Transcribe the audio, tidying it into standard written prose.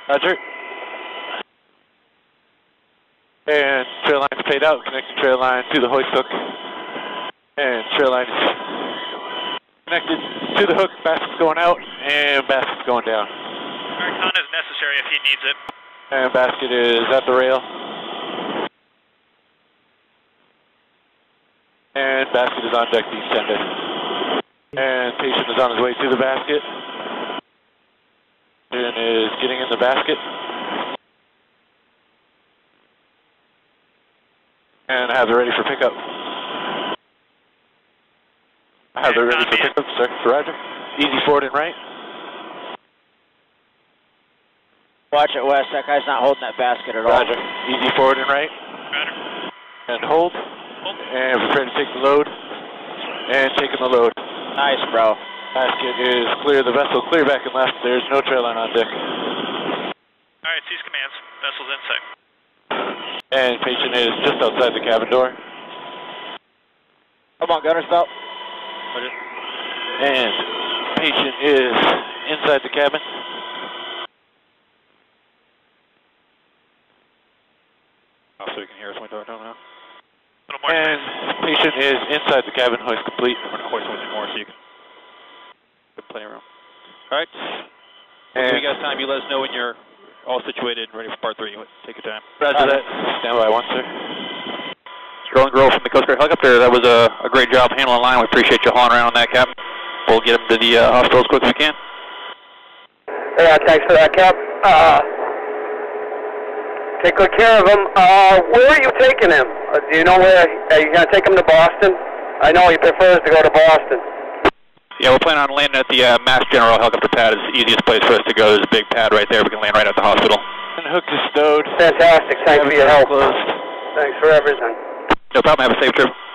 Roger. And trail line's paid out, connecting trail line to the hoist hook. And trail line is connected to the hook, basket's going out, and basket's going down. Alright, con is necessary if he needs it. And basket is at the rail. And basket is on deck descended. And patient is on his way to the basket. And is getting in the basket. And I have it ready for pickup. I have it ready for pickup, sir. Roger. Easy forward and right. Watch it, Wes. That guy's not holding that basket at all. Roger. Easy forward and right. Roger. And hold. And prepare to take the load. And taking the load. Nice, bro. Basket is clear. The vessel clear back and left. There's no trail line on deck. Alright, cease commands. Vessel's in sight. And patient is just outside the cabin door. Come on, gunner's belt. Roger. And patient is inside the cabin. So you can hear us when we talk now. A little more. And patient is inside the cabin, hoist complete. We're going to hoist one more so you can get plenty of room. All right. And So you guys time, you let us know when you're all situated and ready for part 3. Take your time. Roger that. Stand by one, sir. Scrolling Grove from the Coast Guard helicopter. That was a great job handling line. We appreciate you hauling around on that, Cap. We'll get him to the hospital as quick as we can. Yeah, thanks for that, Cap. Take good care of him. Where are you taking him? Do you know where? Are you going to take him to Boston? I know he prefers to go to Boston. Yeah, we're planning on landing at the Mass General helicopter pad. It's the easiest place for us to go. There's a big pad right there. We can land right at the hospital. And the hook is stowed. Fantastic. Thanks for your help. Closed. Thanks for everything. No problem. Have a safe trip.